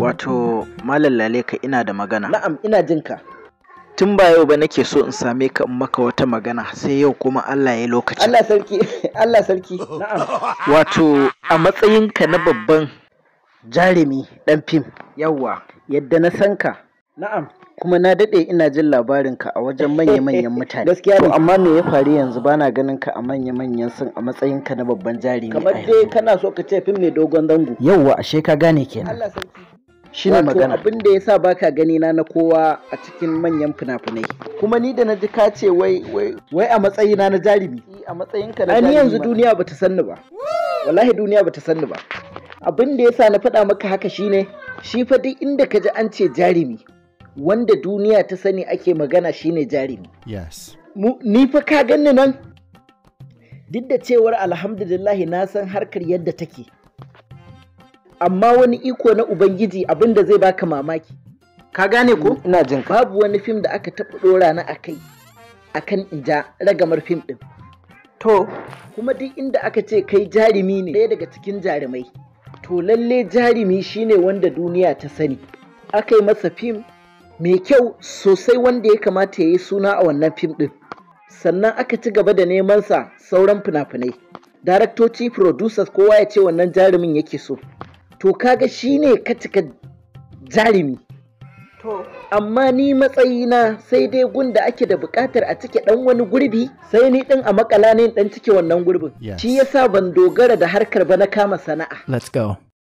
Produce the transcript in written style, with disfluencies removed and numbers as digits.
Wato Malam Lale ka ina da magana. Na'am, ina jin ka. Tun ba yau ba nake so in same ka in maka wata magana sai yau kuma Allah ya lokaci. Allah sarki, Allah sarki. Na'am. Wato a matsayinka na babban Jarumi ɗan fim. yawa Yadda na san ka. Na'am. Kuma na daɗe ina jin labarin ka a wajen manya-manyan mutane. Gaskiya To ne. amma me ya faru yanzu bana ganin ka a manya-manyan sun a matsayin ka na babban jarumi. Kamar a dai yanzu. kana so ka ce fim mai dogon zango. Yawwa ashe ka gane kenan. Allah sarki. Shine Wato magana. abin da yasa baka gani na kowa a cikin manyan fina-finai. Kuma ni da na ji ka ce wai a matsayina na jarumi. A matsayin ka na Ai jarumi. ni yanzu ma. duniya bata sanni ba. Wallahi duniya bata sanni ba. Abin da yasa na faɗa maka haka shine shi fa duk inda ka ji an ce jarumi wanda duniya ta sani ake magana shine jarumi. Yes. Ni fa ka ganni nan duk da cewar alhamdulillahi na san harkar yadda take. Amma wani iko na Ubangiji abin da zai baka mamaki. Ka gane ko? Ina jin ka. Babu wani fim da aka taɓa ɗora na akai akan inja ragamar fim ɗin. To Kuma duk inda aka ce kai jarumi ne ɗaya daga cikin jarumai. To lalle jarumi shine wanda duniya ta sani. Aka yi masa fim mai kyau sosai wanda ya kamata ya yi suna a wannan fim ɗin. Sannan aka ci gaba da neman sa sauran fina-finai. Daraktoci, producers kowa ya ce wannan jarumin yake so. To kaga shine ka cika jarumi. to Amma ni matsayina sai dai gunda ake da buƙatar a cike ɗan wani gurbi sai ni ɗin a makala ne ɗan cike wannan gurbin. Yes. Shi yasa ban dogara da harkar ba na kama sana'a. Let's go.